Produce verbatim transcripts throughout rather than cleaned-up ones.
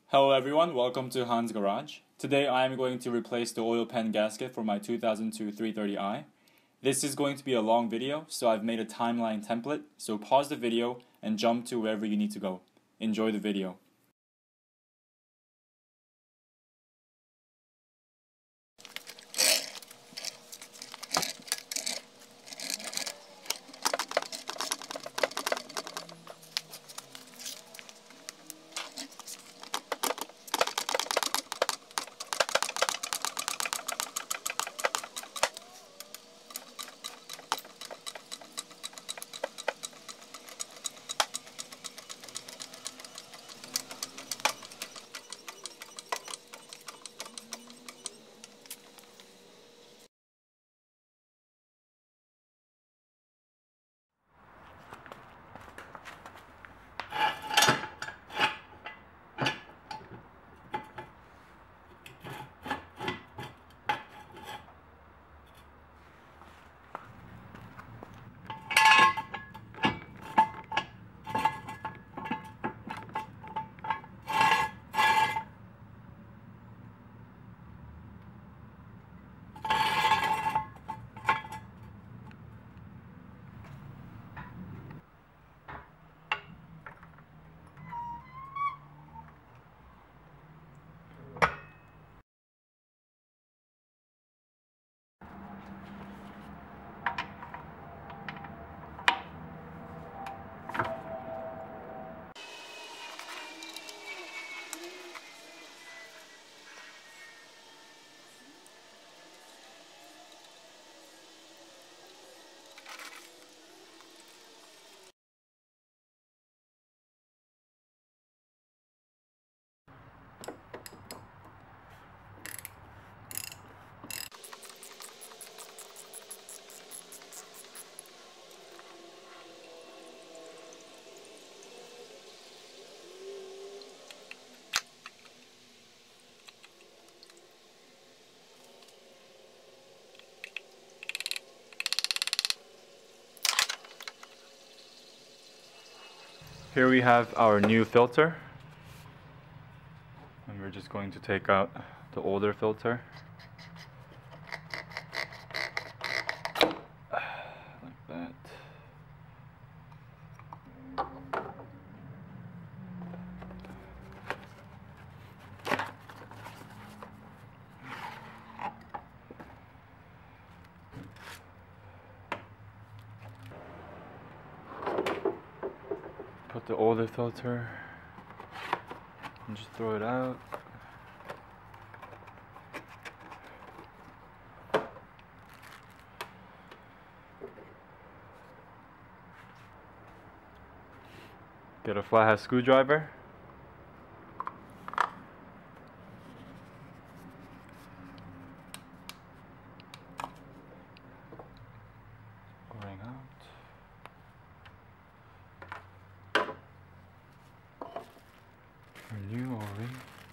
Hello everyone, welcome to Han's Garage. Today I am going to replace the oil pan gasket for my two thousand two three thirty i. This is going to be a long video, so I've made a timeline template, so pause the video and jump to wherever you need to go. Enjoy the video. Here we have our new filter, and we're just going to take out the older filter like that. Put the older filter and just throw it out. Get a flathead screwdriver. Pouring out. Our new O-ring.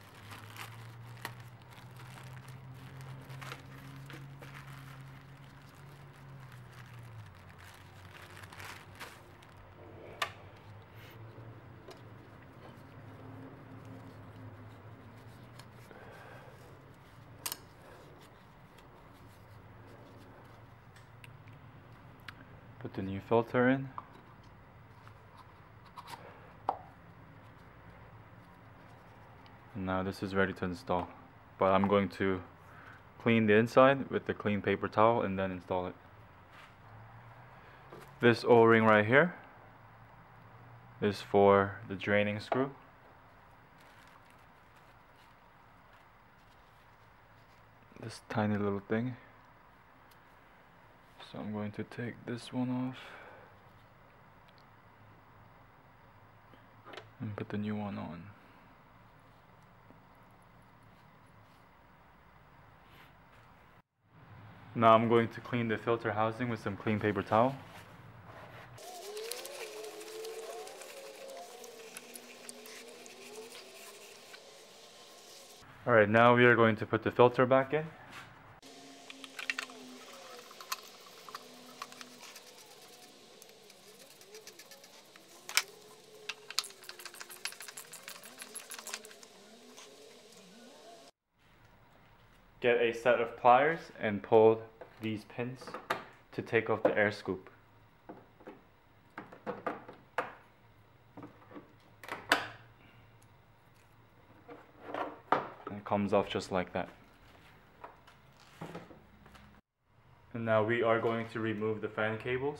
Put the new filter in. Now this is ready to install, but I'm going to clean the inside with the clean paper towel and then install it. This O-ring right here is for the draining screw. This tiny little thing. So I'm going to take this one off and put the new one on. Now I'm going to clean the filter housing with some clean paper towel. Alright, now we are going to put the filter back in. get a set of pliers and pull these pins to take off the air scoop. And it comes off just like that. And now we are going to remove the fan cables.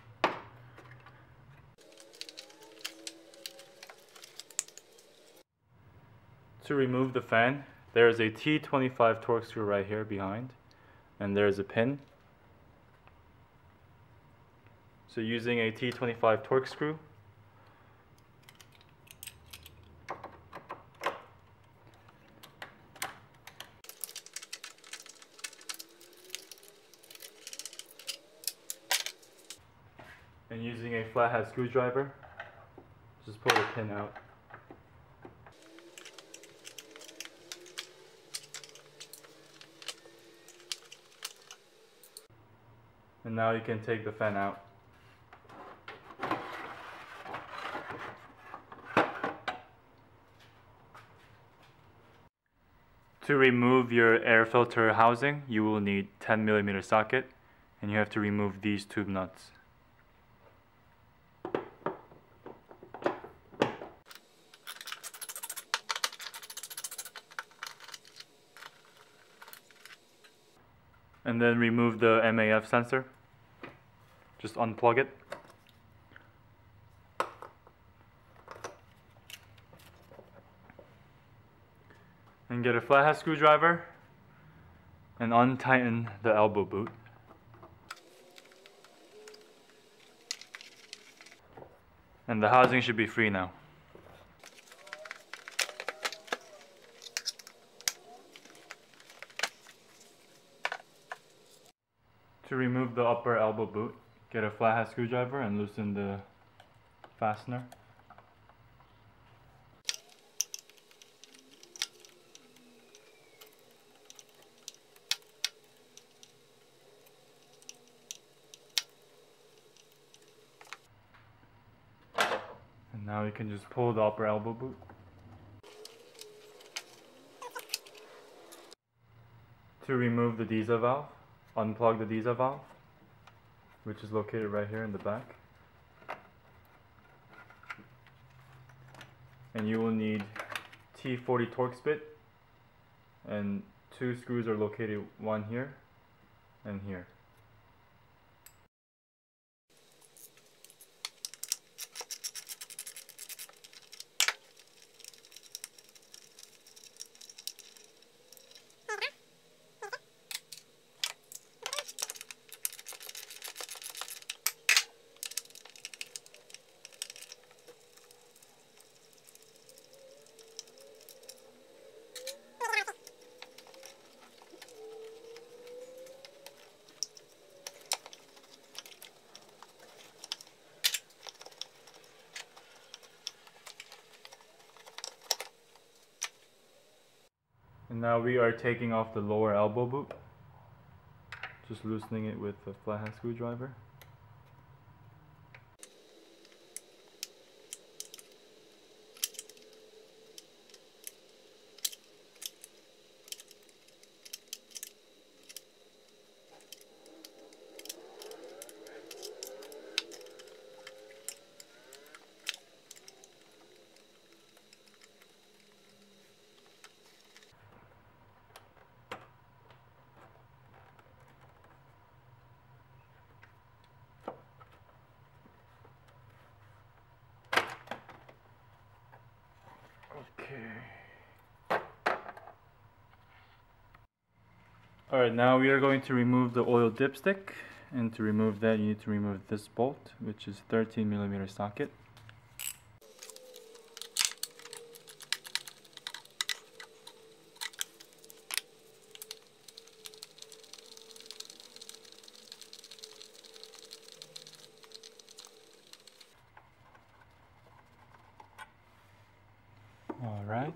To remove the fan, there is a T twenty-five torque screw right here behind, and there is a pin. So using a T twenty-five torque screw, and using a flathead screwdriver, just pull the pin out. And now you can take the fan out. To remove your air filter housing, you will need ten millimeter socket, and you have to remove these tube nuts. And then remove the M A F sensor. Just unplug it. And get a flathead screwdriver and untighten the elbow boot. And the housing should be free now. To remove the upper elbow boot, get a flathead screwdriver and loosen the fastener. And now you can just pull the upper elbow boot. To remove the diesel valve, unplug the diesel valve, which is located right here in the back. And you will need T forty Torx bit, and two screws are located, one here and here. And now we are taking off the lower elbow boot, just loosening it with a flathead screwdriver. Okay. Alright, now we are going to remove the oil dipstick, and to remove that you need to remove this bolt, which is thirteen millimeter socket. Alright.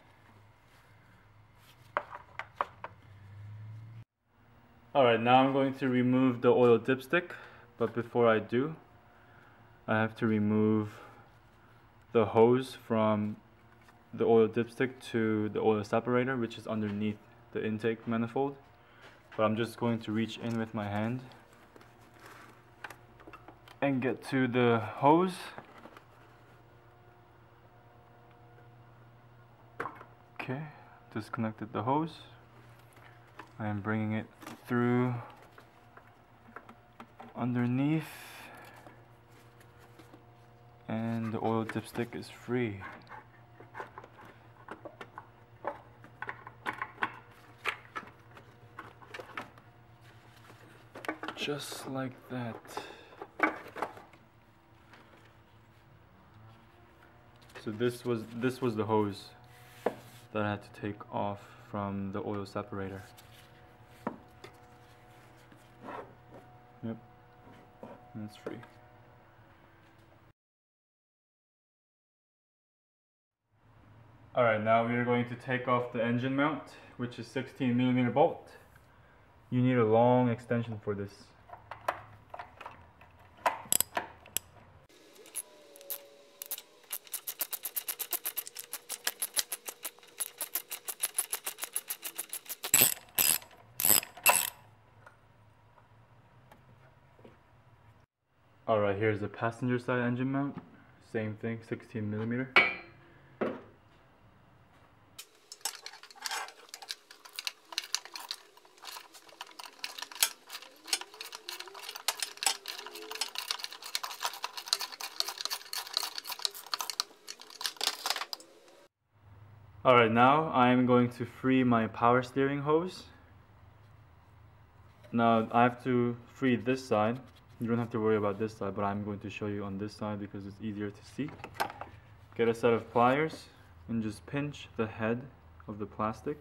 Alright, now I'm going to remove the oil dipstick, but before I do, I have to remove the hose from the oil dipstick to the oil separator, which is underneath the intake manifold, but I'm just going to reach in with my hand and get to the hose. Okay, disconnected the hose. I am bringing it through underneath, and the oil dipstick is free. Just like that. So this was this was the hose that I had to take off from the oil separator. Yep, that's free. Alright, now we are going to take off the engine mount, which is sixteen millimeter bolt. You need a long extension for this. Alright, here's the passenger side engine mount. Same thing, sixteen millimeter. Alright, now I am going to free my power steering hose. Now I have to free this side. You don't have to worry about this side, but I'm going to show you on this side because it's easier to see. Get a set of pliers and just pinch the head of the plastic.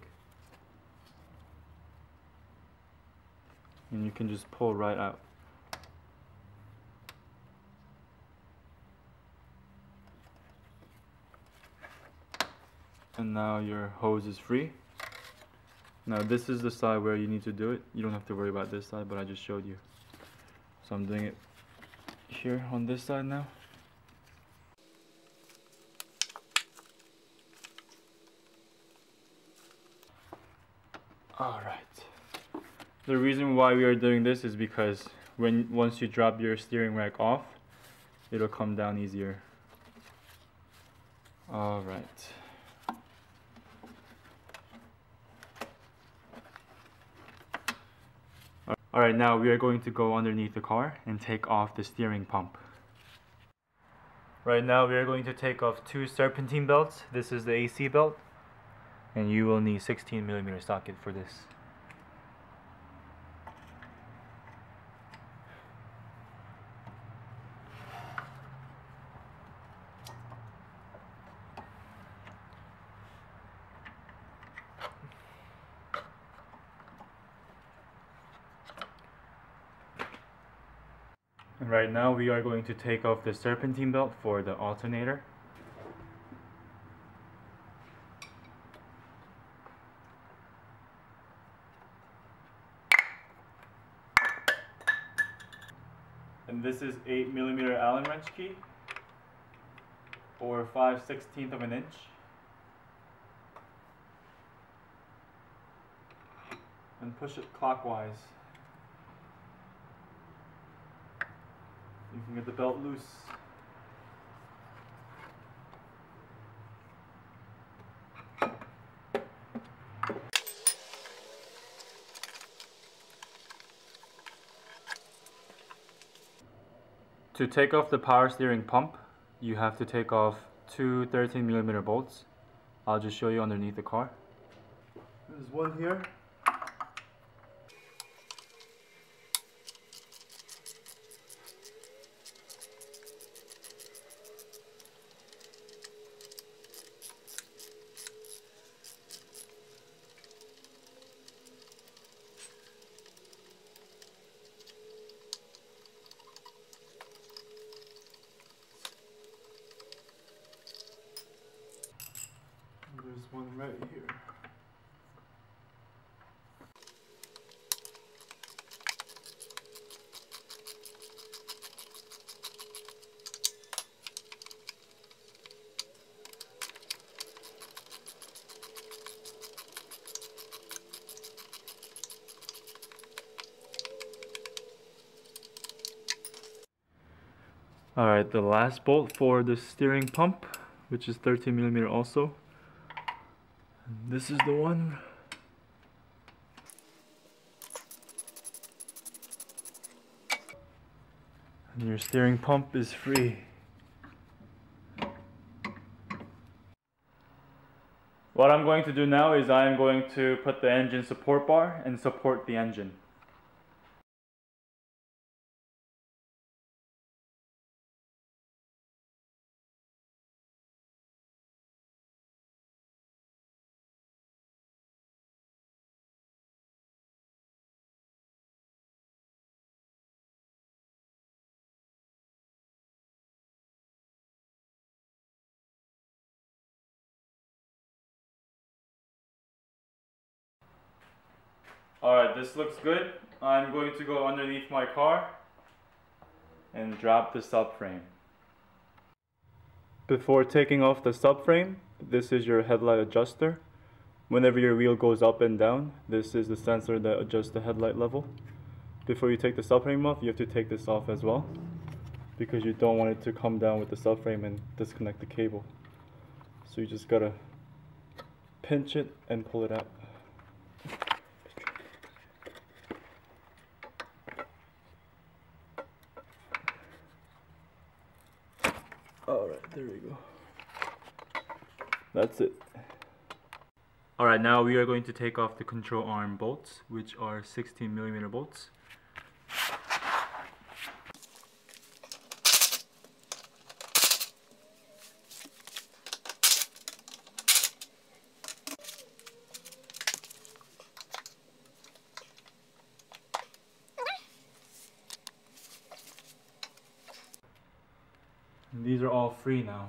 And you can just pull right out. And now your hose is free. Now this is the side where you need to do it. You don't have to worry about this side, but I just showed you. So I'm doing it here on this side now. Alright. The reason why we are doing this is because when once you drop your steering rack off, it'll come down easier. Alright. Alright, now we are going to go underneath the car and take off the steering pump. Right now we are going to take off two serpentine belts. This is the A C belt, and you will need sixteen millimeter socket for this. And right now we are going to take off the serpentine belt for the alternator. And this is eight millimeter Allen wrench key, or five sixteenths of an inch. And push it clockwise. You can get the belt loose. To take off the power steering pump, you have to take off two thirteen millimeter bolts. I'll just show you underneath the car. There's one here. There's one right here. Alright, the last bolt for the steering pump, which is thirteen millimeter also. And this is the one. And your steering pump is free. What I'm going to do now is I am going to put the engine support bar and support the engine. Alright, this looks good. I'm going to go underneath my car and drop the subframe. Before taking off the subframe, this is your headlight adjuster. Whenever your wheel goes up and down, this is the sensor that adjusts the headlight level. Before you take the subframe off, you have to take this off as well, because you don't want it to come down with the subframe and disconnect the cable. So you just gotta pinch it and pull it out. Alright, there we go. That's it. Alright, now we are going to take off the control arm bolts, which are sixteen millimeter bolts. And these are all free now.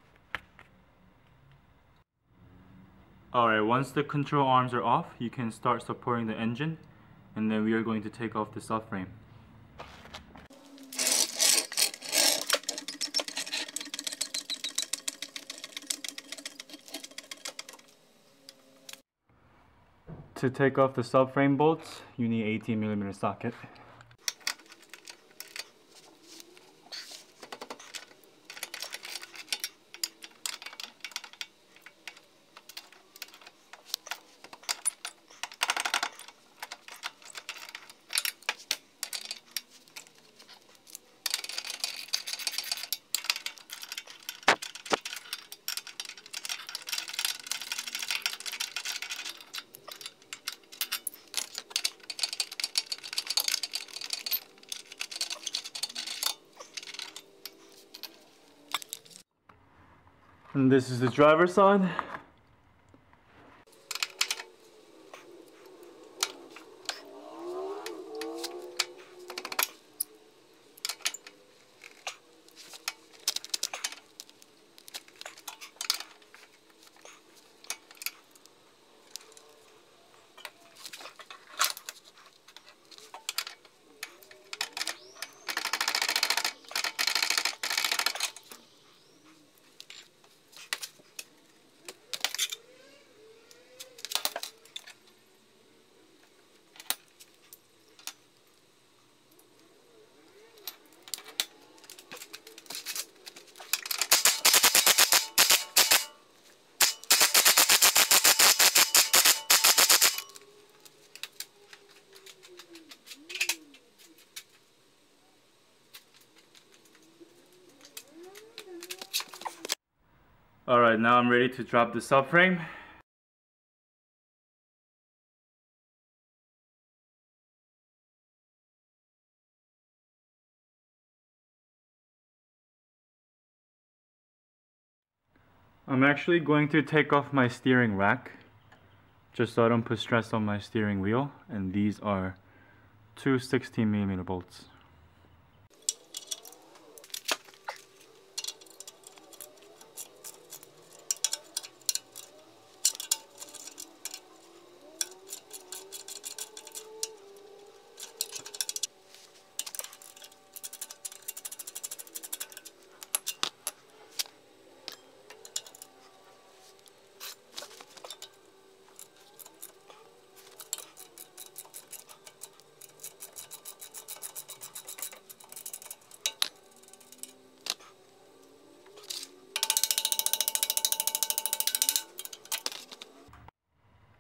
Alright, once the control arms are off, you can start supporting the engine, and then we are going to take off the subframe. To take off the subframe bolts, you need eighteen millimeter socket. And this is the driver's side. Alright, now I'm ready to drop the subframe. I'm actually going to take off my steering rack, just so I don't put stress on my steering wheel, and these are two sixteen millimeter bolts.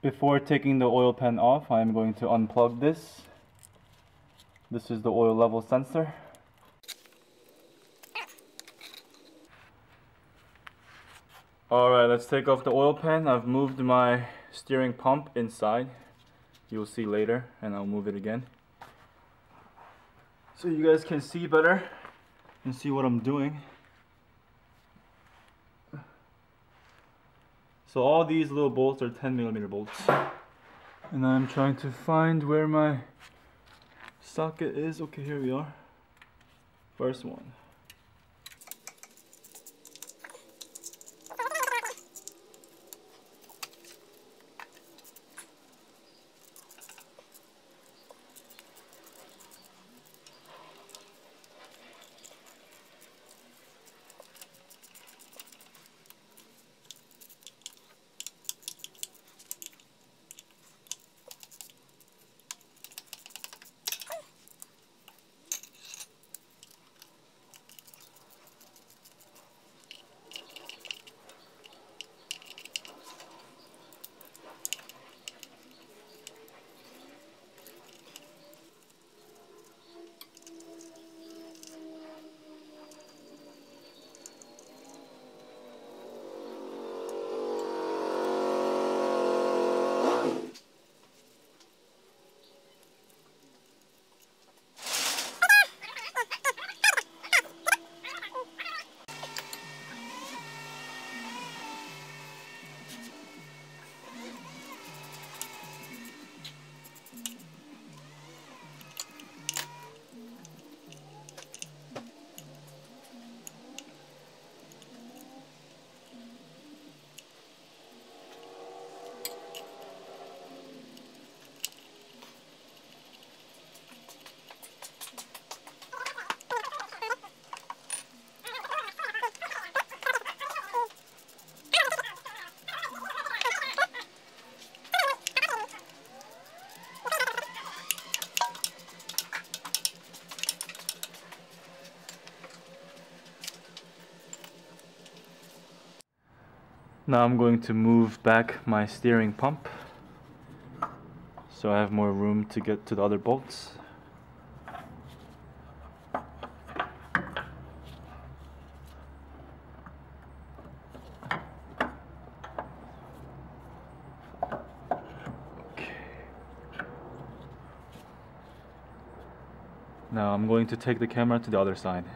Before taking the oil pan off, I am going to unplug this. This is the oil level sensor. Alright, let's take off the oil pan. I've moved my steering pump inside. You'll see later, and I'll move it again, so you guys can see better and see what I'm doing. So all these little bolts are ten millimeter bolts. And I'm trying to find where my socket is. Okay, here we are. First one. Now I'm going to move back my steering pump so I have more room to get to the other bolts. Okay. Now I'm going to take the camera to the other side.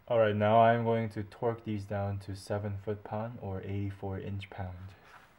Alright, now I'm going to torque these down to seven foot-pound or eighty-four inch-pound.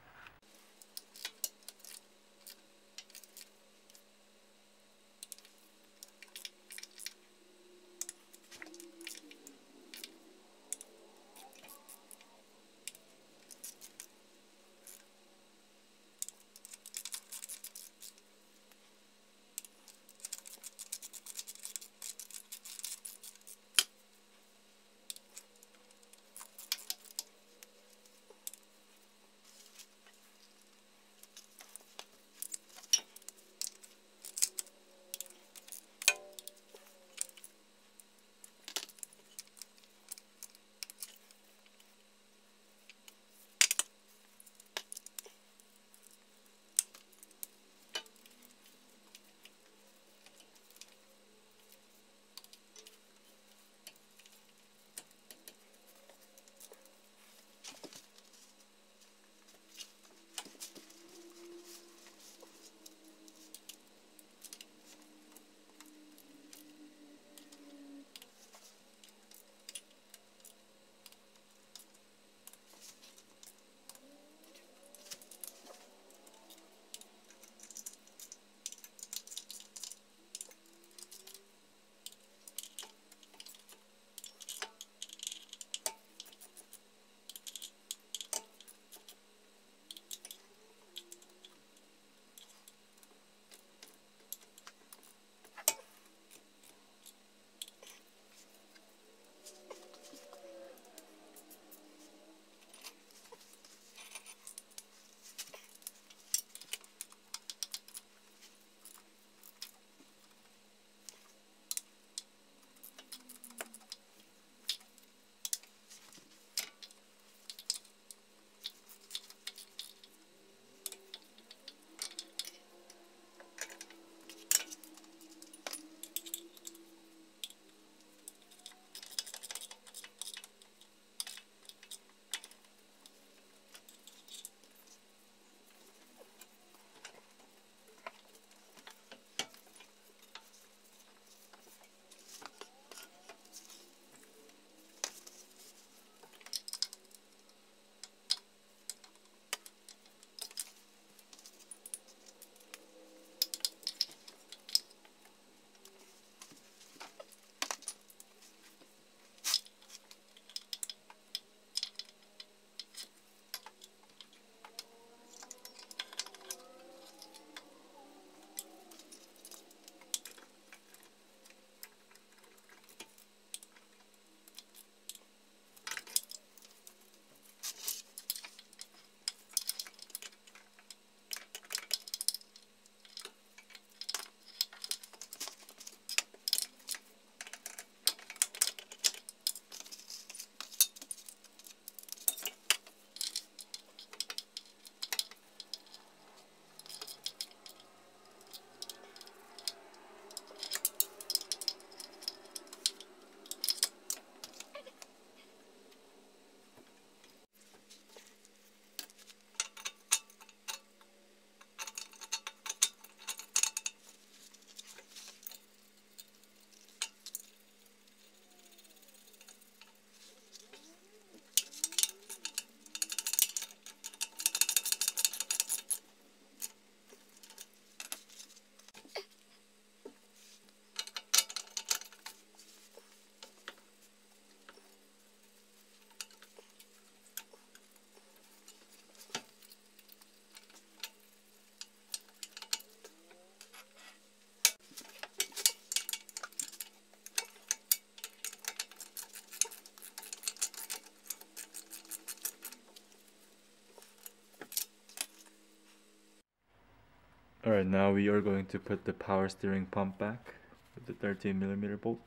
Alright, now we are going to put the power steering pump back with the thirteen millimeter bolt.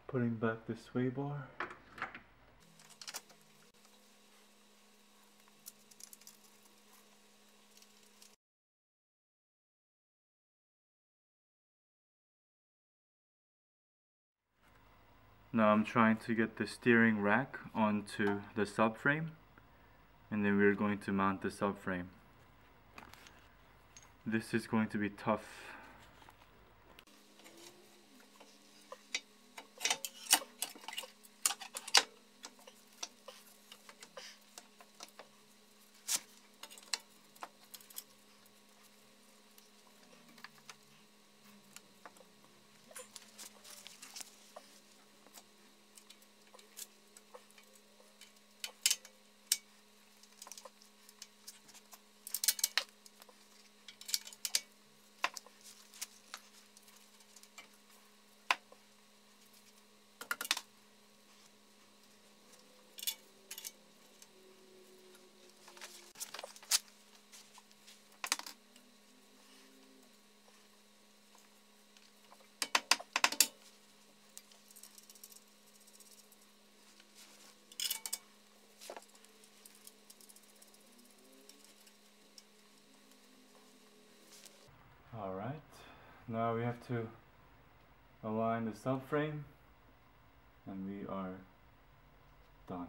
Putting back the sway bar. Now I'm trying to get the steering rack onto the subframe, and then we're going to mount the subframe. This is going to be tough. Alright, now we have to align the subframe, and we are done.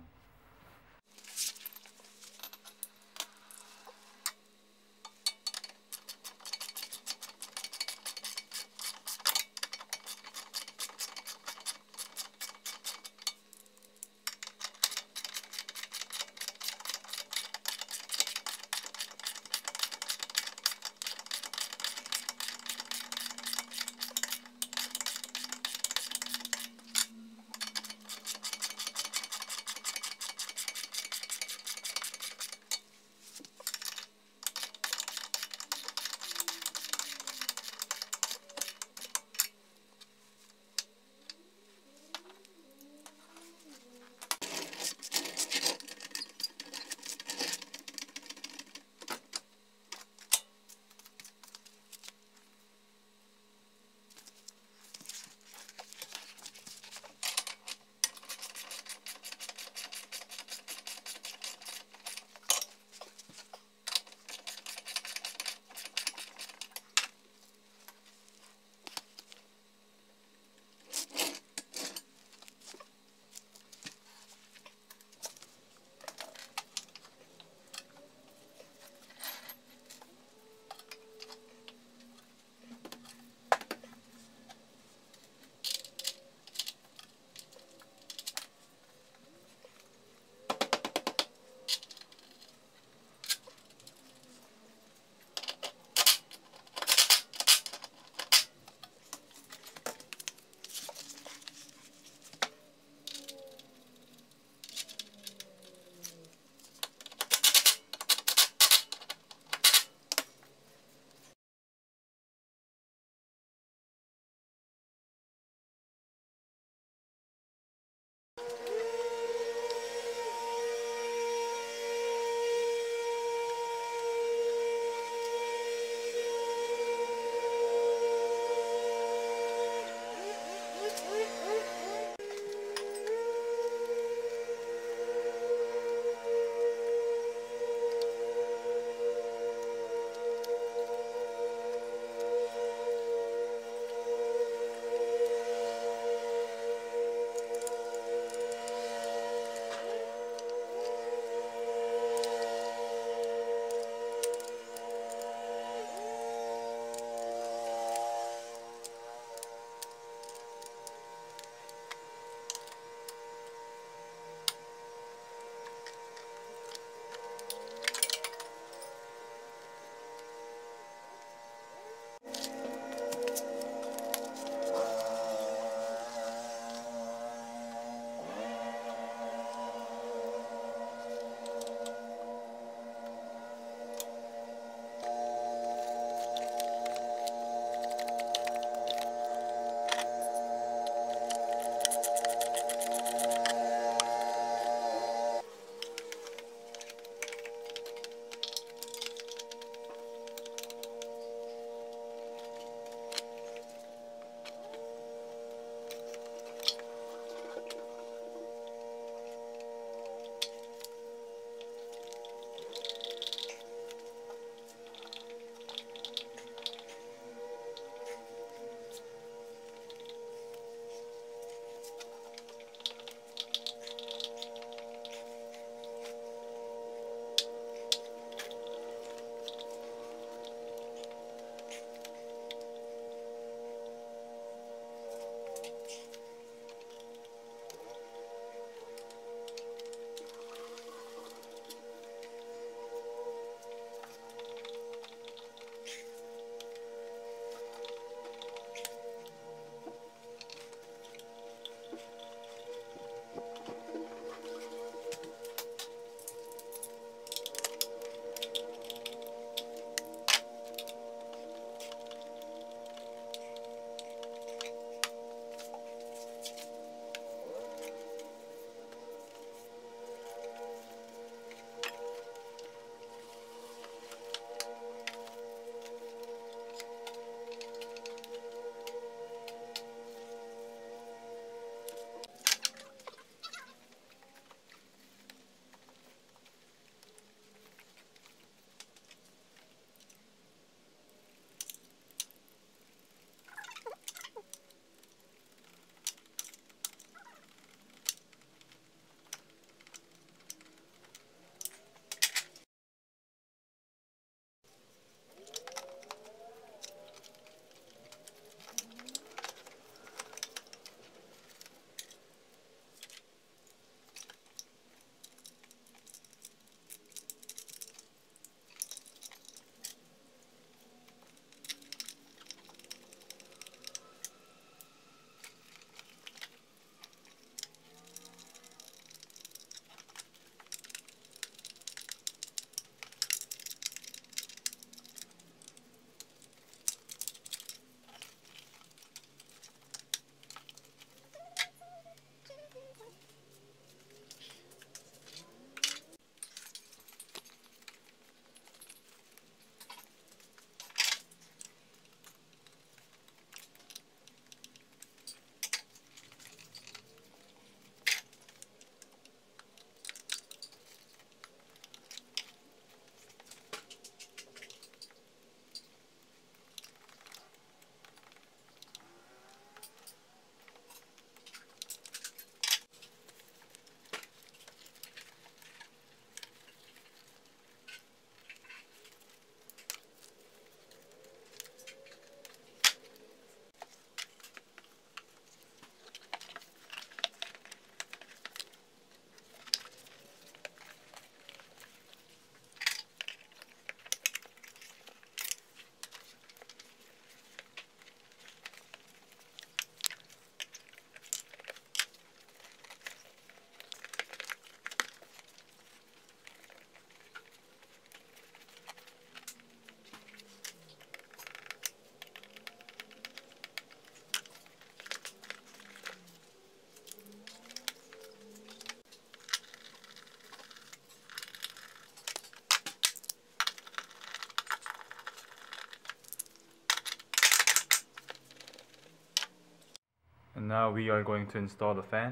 And now we are going to install the fan.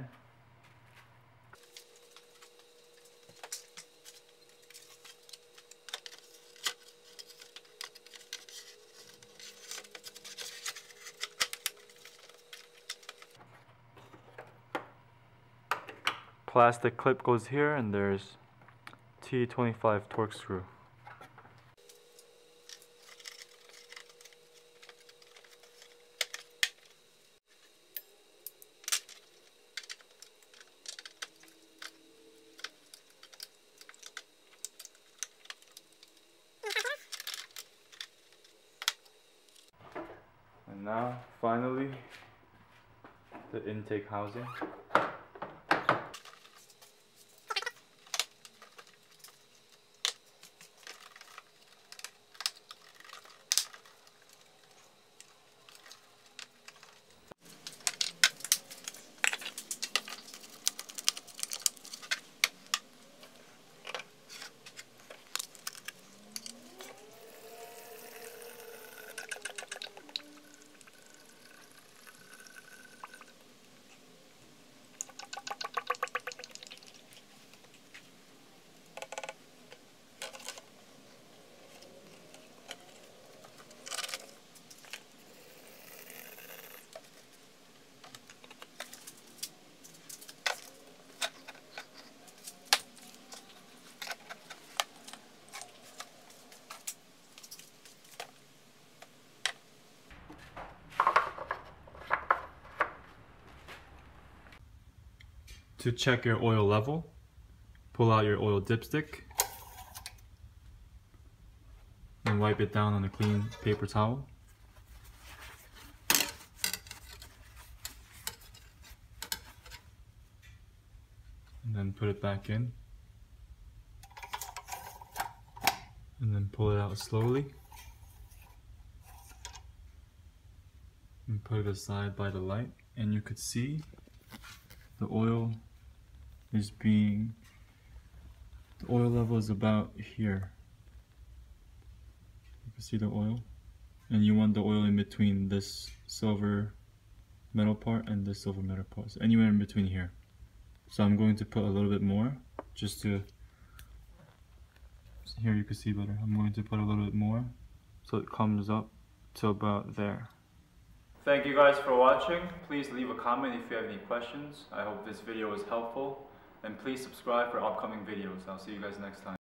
Plastic clip goes here, and there's T twenty-five torque screw. And now, finally, the intake housing. To check your oil level, pull out your oil dipstick and wipe it down on a clean paper towel. And then put it back in. And then pull it out slowly. And put it aside by the light. And you could see the oil is being, the oil level is about here. You can see the oil, and you want the oil in between this silver metal part and this silver metal part, so anywhere in between here. So I'm going to put a little bit more, just to, here you can see better. I'm going to put a little bit more, so it comes up to about there. Thank you guys for watching. Please leave a comment if you have any questions. I hope this video was helpful. And please subscribe for upcoming videos. I'll see you guys next time.